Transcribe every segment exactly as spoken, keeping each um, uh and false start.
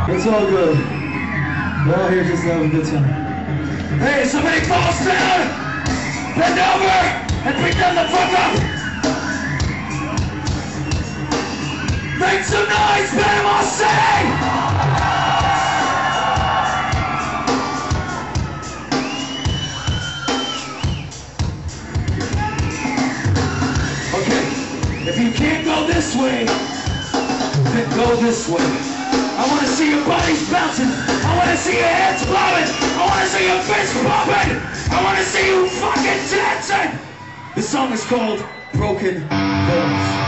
It's all good. We're all here just to have a good time. Hey, somebody falls down! Bend over and pick them the fuck up! Make some noise, Panama City! Okay, if you can't go this way, then go this way. I want to see your bodies bouncing. I want to see your heads blowing. I want to see your fists popping. I want to see you fucking dancing. This song is called Broken Bones.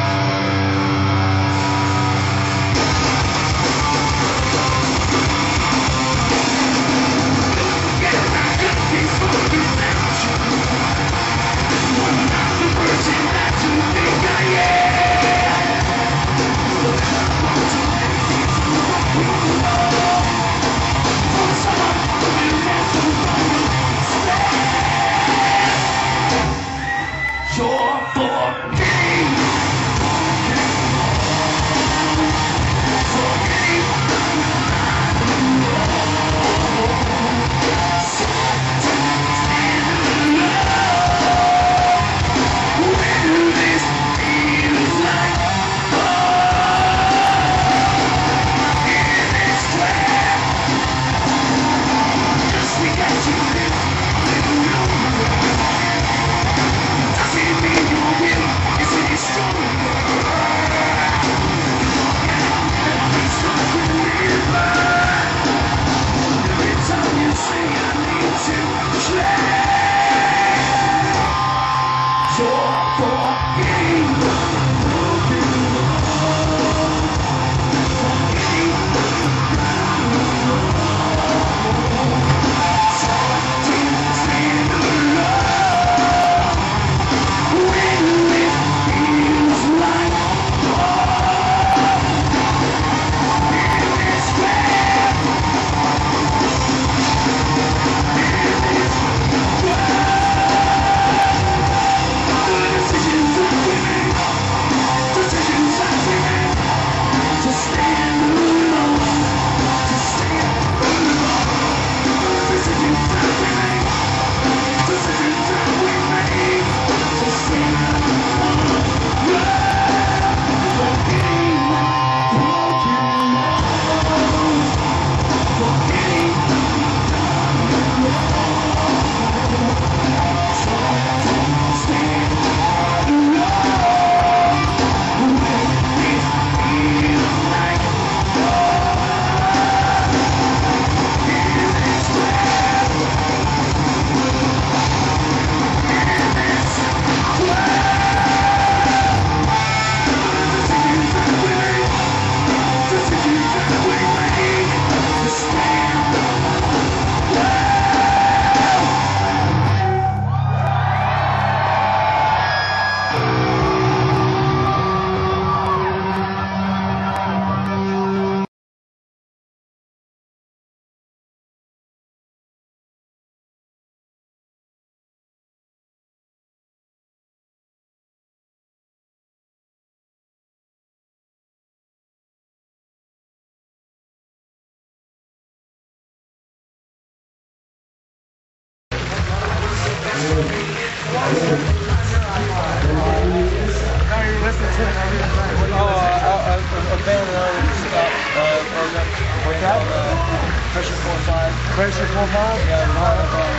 Pressure four five. Pressure four five? Yeah, out of, um,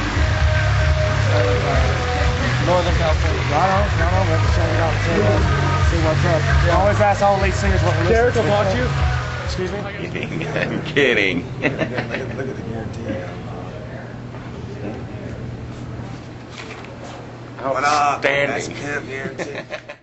out of uh, Northern California. Right on, right on. Let's check it out. See, uh, see what's up. Yeah. I always ask all lead singers what we're Derek listening will to. watch you. Excuse me? I'm kidding. look, at, look at the guarantee. Outstanding. That's Pimp Guarantee.